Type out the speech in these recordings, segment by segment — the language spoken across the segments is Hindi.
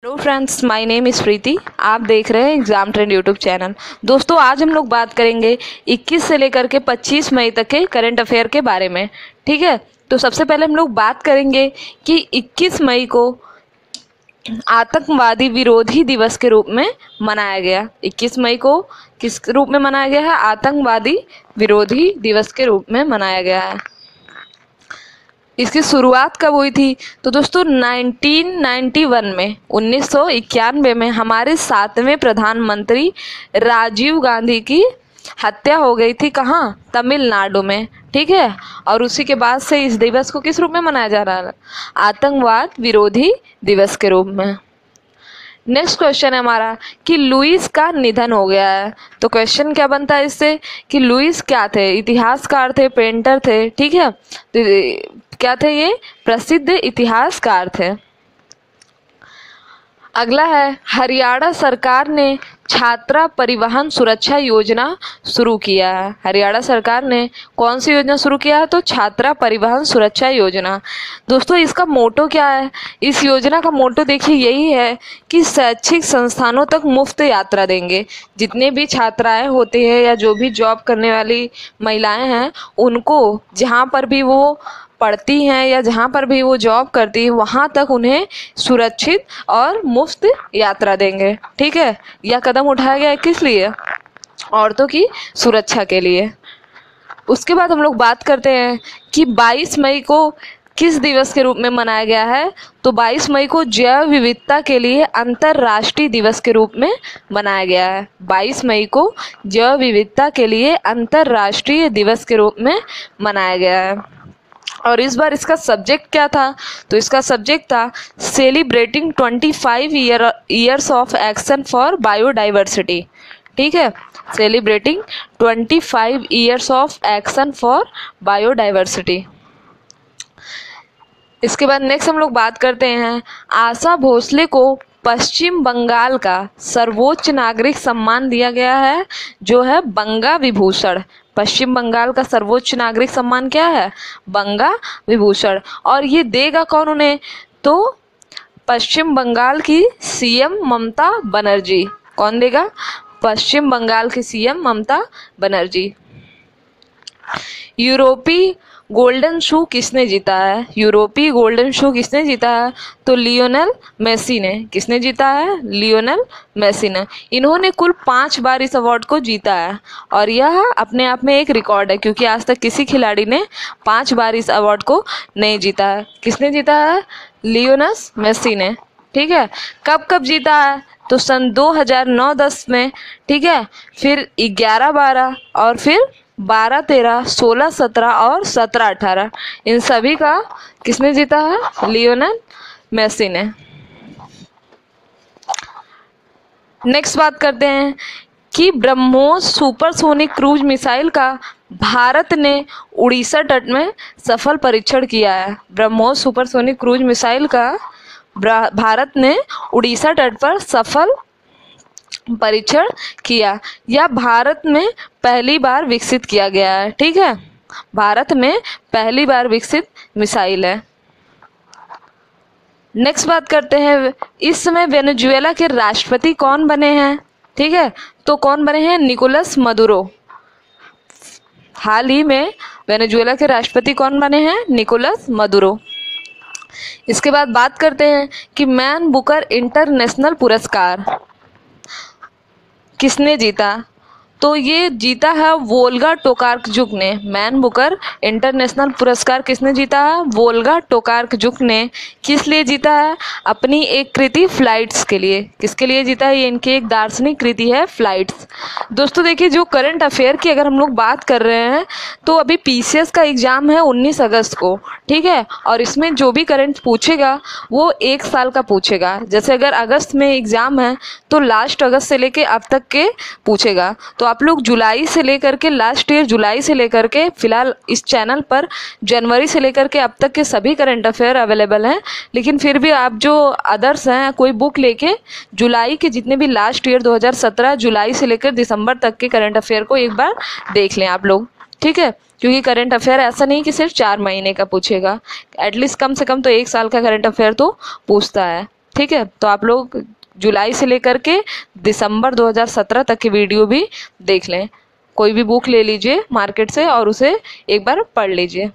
Hello friends, my name is Preeti. आप देख रहे हैं एग्ज़ाम ट्रेंड यूट्यूब चैनल। दोस्तों, आज हम लोग बात करेंगे 21 से लेकर के 25 मई तक के करंट अफेयर के बारे में। ठीक है, तो सबसे पहले हम लोग बात करेंगे कि 21 मई को आतंकवादी विरोधी दिवस के रूप में मनाया गया। 21 मई को किस रूप में मनाया गया है? आतंकवादी विरोधी दिवस के रूप में मनाया गया है। इसकी शुरुआत कब हुई थी? तो दोस्तों 1991 में 1991 में हमारे 7वें प्रधानमंत्री राजीव गांधी की हत्या हो गई थी। कहाँ? तमिलनाडु में। ठीक है, और उसी के बाद से इस दिवस को किस रूप में मनाया जा रहा है? आतंकवाद विरोधी दिवस के रूप में। नेक्स्ट क्वेश्चन है हमारा कि लुईस का निधन हो गया है। तो क्वेश्चन क्या बनता है इससे कि लुईस क्या थे? इतिहासकार थे, पेंटर थे। ठीक है, तो क्या थे ये? प्रसिद्ध इतिहासकार थे। अगला है, हरियाणा सरकार ने छात्रा परिवहन सुरक्षा योजना शुरू किया है। हरियाणा सरकार ने कौन सी योजना शुरू किया है? तो छात्रा परिवहन सुरक्षा योजना। दोस्तों, इसका मोटो क्या है? इस योजना का मोटो देखिए यही है कि शैक्षिक संस्थानों तक मुफ्त यात्रा देंगे। जितने भी छात्राएं होती हैं या जो भी जॉब करने वाली महिलाएं हैं, उनको जहाँ पर भी वो पढ़ती हैं या जहाँ पर भी वो जॉब करती है, वहाँ तक उन्हें सुरक्षित और मुफ्त यात्रा देंगे। ठीक है, यह कदम उठाया गया है किस लिए? औरतों की सुरक्षा के लिए। उसके बाद हम लोग बात करते हैं कि 22 मई को किस दिवस के रूप में मनाया गया है? तो 22 मई को जैव विविधता के लिए अंतर्राष्ट्रीय दिवस के रूप में मनाया गया है। 22 मई को जैव विविधता के लिए अंतर्राष्ट्रीय दिवस के रूप में मनाया गया है। और इस बार इसका सब्जेक्ट क्या था? तो इसका सब्जेक्ट था celebrating 25 years of action for biodiversity. ठीक है, celebrating 25 years of action for biodiversity. इसके बाद नेक्स्ट हम लोग बात करते हैं, आशा भोसले को पश्चिम बंगाल का सर्वोच्च नागरिक सम्मान दिया गया है, जो है बंगा विभूषण। पश्चिम बंगाल का सर्वोच्च नागरिक सम्मान क्या है? बंगा विभूषण। और ये देगा कौन उन्हें? तो पश्चिम बंगाल की सीएम ममता बनर्जी। कौन देगा? पश्चिम बंगाल की सीएम ममता बनर्जी। यूरोपीय गोल्डन शू किसने जीता है? यूरोपीय गोल्डन शू किसने जीता है? तो लियोनेल मेसी ने। किसने जीता है? लियोनेल मेसी ने। इन्होंने कुल 5 बार इस अवार्ड को जीता है और यह अपने आप में एक रिकॉर्ड है, क्योंकि आज तक किसी खिलाड़ी ने 5 बार इस अवार्ड को नहीं जीता है। किसने जीता है? लियोनेल मेसी ने। ठीक है, कब कब जीता है? तो सन 2009-10 में। ठीक है, फिर 11-12 और फिर 12-13, 16-17 और 17-18। इन सभी का किसने जीता है? लियोनेल मेसी ने। नेक्स्ट बात करते हैं कि ब्रह्मोस सुपरसोनिक क्रूज मिसाइल का भारत ने उड़ीसा तट में सफल परीक्षण किया है। ब्रह्मोस सुपरसोनिक क्रूज मिसाइल का भारत ने उड़ीसा तट पर सफल परीक्षण किया। यह भारत में पहली बार विकसित किया गया है। ठीक है, भारत में पहली बार विकसित मिसाइल है। नेक्स्ट बात करते हैं, इस समय वेनेजुएला के राष्ट्रपति कौन बने हैं? ठीक है, तो कौन बने हैं? Nicolas Maduro. हाल ही में वेनेजुएला के राष्ट्रपति कौन बने हैं? Nicolas Maduro. इसके बाद बात करते हैं कि मैन बुकर इंटरनेशनल पुरस्कार किसने जीता? तो ये जीता है वोल्गा टोकार्कजुक ने। मैन बुकर इंटरनेशनल पुरस्कार किसने जीता है? वोल्गा टोकार्कजुक ने। किस लिए जीता है? अपनी एक कृति फ्लाइट्स के लिए। किसके लिए जीता है? ये इनकी एक दार्शनिक कृति है, फ्लाइट्स। दोस्तों देखिए, जो करंट अफेयर की अगर हम लोग बात कर रहे हैं, तो अभी पीसीएस का एग्ज़ाम है 19 अगस्त को। ठीक है, और इसमें जो भी करंट पूछेगा वो 1 साल का पूछेगा। जैसे अगर अगस्त में एग्ज़ाम है तो लास्ट अगस्त से लेके अब तक के पूछेगा। तो आप लोग जुलाई से लेकर के लास्ट ईयर जुलाई से लेकर के फिलहाल इस चैनल पर जनवरी से लेकर के अब तक के सभी करंट अफेयर अवेलेबल हैं। लेकिन फिर भी आप जो अदर्स हैं, कोई बुक लेके जुलाई के जितने भी लास्ट ईयर 2017 जुलाई से लेकर दिसंबर तक के करंट अफेयर को एक बार देख लें आप लोग। ठीक है, क्योंकि करंट अफेयर ऐसा नहीं कि सिर्फ 4 महीने का पूछेगा, एटलीस्ट कम से कम तो 1 साल का करंट अफेयर तो पूछता है। ठीक है, तो आप लोग जुलाई से लेकर के दिसंबर 2017 तक की वीडियो भी देख लें। कोई भी बुक ले लीजिए मार्केट से और उसे एक बार पढ़ लीजिए।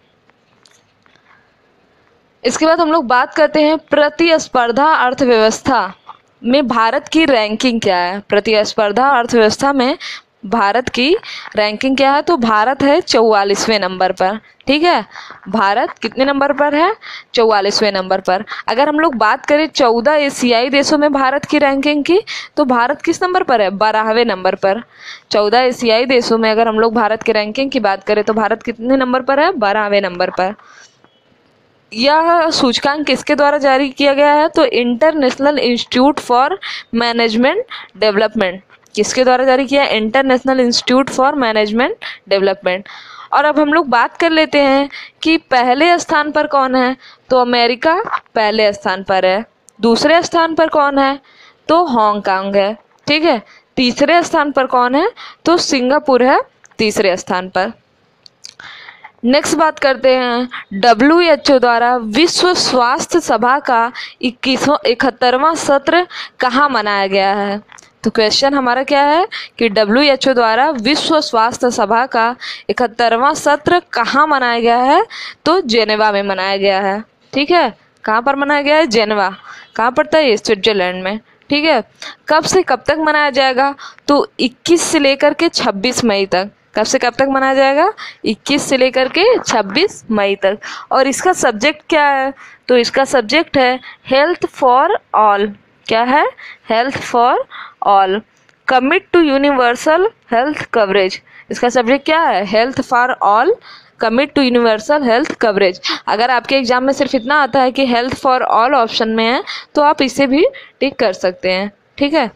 इसके बाद हम लोग बात करते हैं प्रतिस्पर्धा अर्थव्यवस्था में भारत की रैंकिंग क्या है। प्रतिस्पर्धा अर्थव्यवस्था में भारत की रैंकिंग क्या है, तो भारत है 44वें नंबर पर। ठीक है, भारत कितने नंबर पर है, 44वें नंबर पर। अगर हम लोग बात करें 14 एशियाई देशों में भारत की रैंकिंग की, तो भारत किस नंबर पर है, 12वें नंबर पर। 14 एशियाई देशों में अगर हम लोग भारत की रैंकिंग की बात करें तो भारत कितने नंबर पर है, 12वें नंबर पर। यह सूचकांक किसके द्वारा जारी किया गया है, तो international institute for management development. किसके द्वारा जारी किया है, international institute for management development. और अब हम लोग बात कर लेते हैं कि पहले स्थान पर कौन है, तो अमेरिका पहले स्थान पर है। दूसरे स्थान पर कौन है, तो हांगकांग है। ठीक है, तीसरे स्थान पर कौन है, तो सिंगापुर है तीसरे स्थान पर। नेक्स्ट बात करते हैं WHO द्वारा विश्व स्वास्थ्य सभा का 71वां सत्र कहाँ मनाया गया है। तो क्वेश्चन हमारा क्या है कि WHO द्वारा विश्व स्वास्थ्य सभा का 71वां सत्र कहाँ मनाया गया है, तो जेनेवा में मनाया गया है। ठीक है, कहाँ पर मनाया गया है, जेनेवा। कहाँ पड़ता है ये, स्विट्जरलैंड में। ठीक है, कब से कब तक मनाया जाएगा, तो 21 से लेकर के 26 मई तक। कब से कब तक मनाया जाएगा, 21 से लेकर के 26 मई तक। और इसका सब्जेक्ट क्या है, तो इसका सब्जेक्ट है हेल्थ फॉर ऑल। क्या है, health for all, commit to universal health coverage. इसका सब्जेक्ट क्या है, health for all, commit to universal health coverage. अगर आपके एग्जाम में सिर्फ इतना आता है कि हेल्थ फॉर ऑल ऑप्शन में है, तो आप इसे भी टिक कर सकते हैं। ठीक है,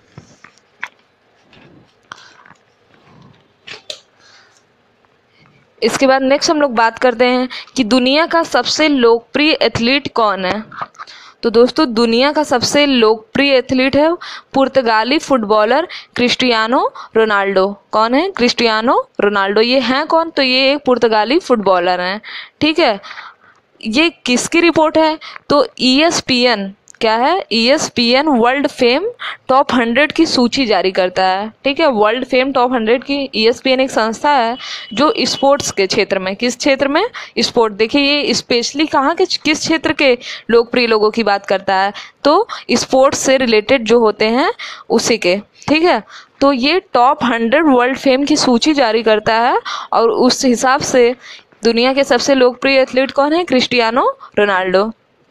इसके बाद नेक्स्ट हम लोग बात करते हैं कि दुनिया का सबसे लोकप्रिय एथलीट कौन है। तो दोस्तों, दुनिया का सबसे लोकप्रिय एथलीट है पुर्तगाली फुटबॉलर क्रिस्टियानो रोनाल्डो। कौन है, क्रिस्टियानो रोनाल्डो। ये हैं कौन, तो ये एक पुर्तगाली फुटबॉलर हैं। ठीक है, ये किसकी रिपोर्ट है, तो ESPN। क्या है, ESPN वर्ल्ड फेम टॉप 100 की सूची जारी करता है। ठीक है, वर्ल्ड फेम टॉप 100 की ESPN एक संस्था है जो स्पोर्ट्स के क्षेत्र में, किस क्षेत्र में, स्पोर्ट। देखिए ये स्पेशली कहाँ के, किस क्षेत्र के लोकप्रिय लोगों की बात करता है, तो स्पोर्ट्स से रिलेटेड जो होते हैं उसी के। ठीक है, तो ये टॉप 100 वर्ल्ड फेम की सूची जारी करता है और उस हिसाब से दुनिया के सबसे लोकप्रिय एथलीट कौन है, क्रिस्टियानो रोनाल्डो।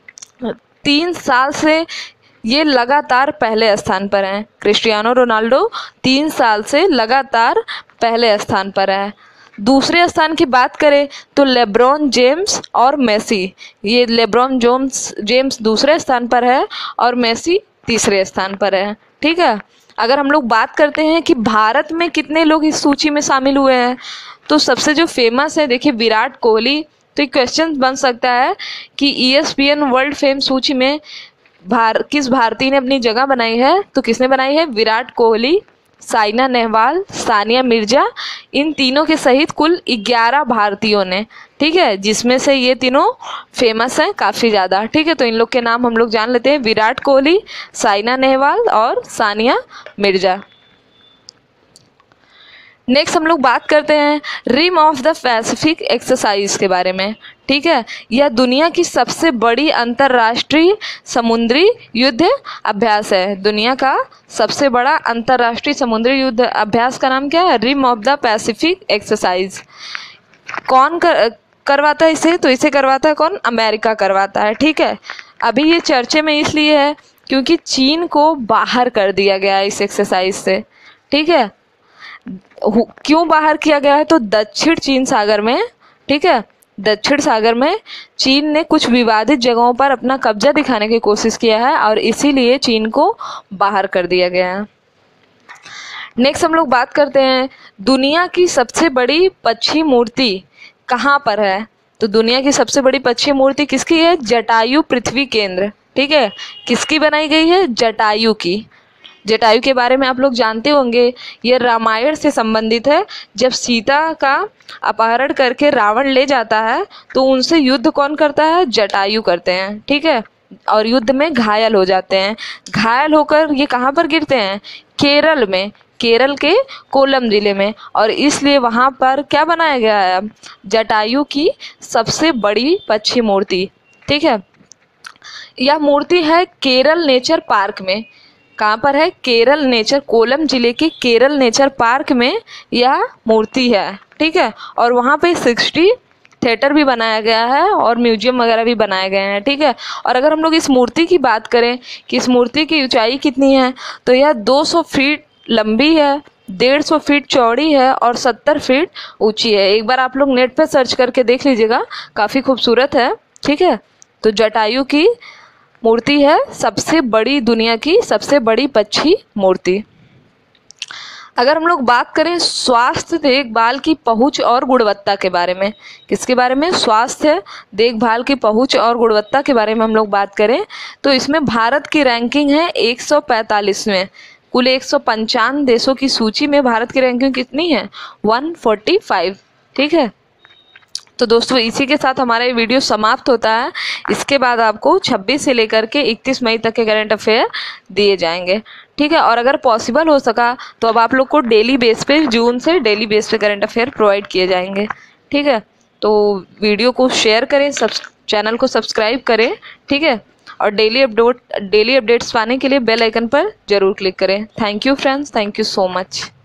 3 साल से ये लगातार पहले स्थान पर हैं। क्रिस्टियानो रोनाल्डो 3 साल से लगातार पहले स्थान पर है। दूसरे स्थान की बात करें तो लेब्रॉन जेम्स और मेसी। ये लेब्रॉन जेम्स दूसरे स्थान पर है और मेसी तीसरे स्थान पर है। ठीक है, अगर हम लोग बात करते हैं कि भारत में कितने लोग इस सूची में शामिल हुए हैं, तो सबसे जो फेमस है, देखिए विराट कोहली। तो एक क्वेश्चन बन सकता है कि ESPN वर्ल्ड फेम सूची में किस भारतीय ने अपनी जगह बनाई है, तो किसने बनाई है, विराट कोहली, साइना नेहवाल, सानिया मिर्जा। इन तीनों के सहित कुल 11 भारतीयों ने। ठीक है, जिसमें से ये तीनों फेमस हैं काफ़ी ज़्यादा। ठीक है, तो इन लोग के नाम हम लोग जान लेते हैं, विराट कोहली, साइना नेहवाल और सानिया मिर्जा। नेक्स्ट हम लोग बात करते हैं Rim of the Pacific exercise के बारे में। ठीक है, यह दुनिया की सबसे बड़ी अंतर्राष्ट्रीय समुद्री युद्ध अभ्यास है। दुनिया का सबसे बड़ा अंतर्राष्ट्रीय समुद्री युद्ध अभ्यास का नाम क्या है, Rim of the Pacific exercise. कौन करवाता है इसे, तो इसे करवाता है कौन, अमेरिका करवाता है। ठीक है, अभी ये चर्चे में इसलिए है क्योंकि चीन को बाहर कर दिया गया है इस एक्सरसाइज से। ठीक है, क्यों बाहर किया गया है, तो दक्षिण चीन सागर में, ठीक है, दक्षिण सागर में चीन ने कुछ विवादित जगहों पर अपना कब्जा दिखाने की कोशिश किया है और इसीलिए चीन को बाहर कर दिया गया है। नेक्स्ट हम लोग बात करते हैं दुनिया की सबसे बड़ी पक्षी मूर्ति कहाँ पर है। तो दुनिया की सबसे बड़ी पक्षी मूर्ति किसकी है, जटायु पृथ्वी केंद्र। ठीक है, किसकी बनाई गई है, जटायु की। जटायु के बारे में आप लोग जानते होंगे, ये रामायण से संबंधित है। जब सीता का अपहरण करके रावण ले जाता है तो उनसे युद्ध कौन करता है, जटायु करते हैं। ठीक है, और युद्ध में घायल हो जाते हैं। घायल होकर ये कहाँ पर गिरते हैं? केरल में, केरल के कोल्लम जिले में। और इसलिए वहाँ पर क्या बनाया गया है? जटायु की सबसे बड़ी पक्षी मूर्ति। ठीक है, यह मूर्ति है केरल नेचर पार्क में। कहाँ पर है? केरल नेचर, कोल्लम जिले के केरल नेचर पार्क में यह मूर्ति है। ठीक है, और वहाँ पे 60 थिएटर भी बनाया गया है और म्यूजियम वगैरह भी बनाए गए हैं। ठीक है, और अगर हम लोग इस मूर्ति की बात करें कि इस मूर्ति की ऊंचाई कितनी है, तो यह 200 फीट लंबी है, 150 फीट चौड़ी है और 70 फीट ऊंची है। एक बार आप लोग नेट पे सर्च करके देख लीजिएगा, काफ़ी खूबसूरत है। ठीक है, तो जटायु की मूर्ति है सबसे बड़ी, दुनिया की सबसे बड़ी पक्षी मूर्ति। अगर हम लोग बात करें स्वास्थ्य देखभाल की पहुंच और गुणवत्ता के बारे में, किसके बारे में? स्वास्थ्य देखभाल की पहुंच और गुणवत्ता के बारे में हम लोग बात करें तो इसमें भारत की रैंकिंग है 145वें। कुल 155 देशों की सूची में भारत की रैंकिंग कितनी है? 145। ठीक है, तो दोस्तों इसी के साथ हमारा ये वीडियो समाप्त होता है। इसके बाद आपको 26 से लेकर के 31 मई तक के करंट अफेयर दिए जाएंगे। ठीक है, और अगर पॉसिबल हो सका तो अब आप लोग को डेली बेस पे, जून से डेली बेस पे करंट अफेयर प्रोवाइड किए जाएंगे। ठीक है, तो वीडियो को शेयर करें, चैनल को सब्सक्राइब करें। ठीक है, और डेली अपडेट्स पाने के लिए बेल आइकन पर जरूर क्लिक करें। Thank you friends, thank you so much.